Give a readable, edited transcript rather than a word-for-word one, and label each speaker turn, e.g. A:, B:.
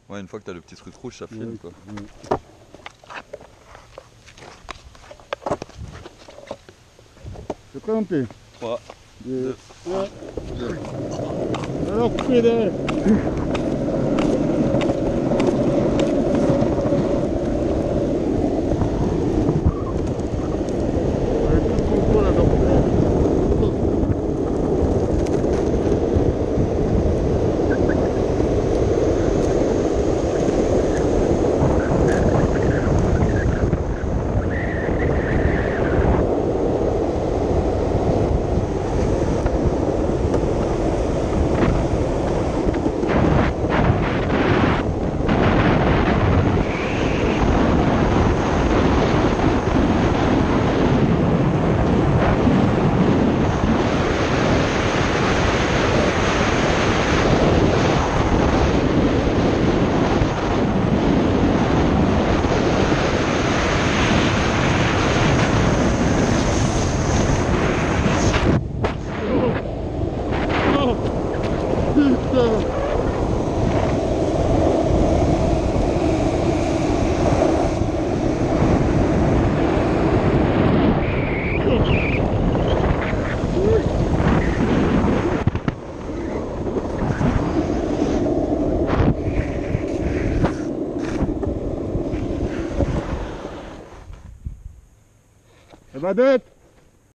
A: Ouais, une fois que t'as le petit truc rouge, ça file quoi.
B: C'est compté.
A: 3,
B: 2,
A: 2,
B: 1. Alors, coupez derrière. Badette!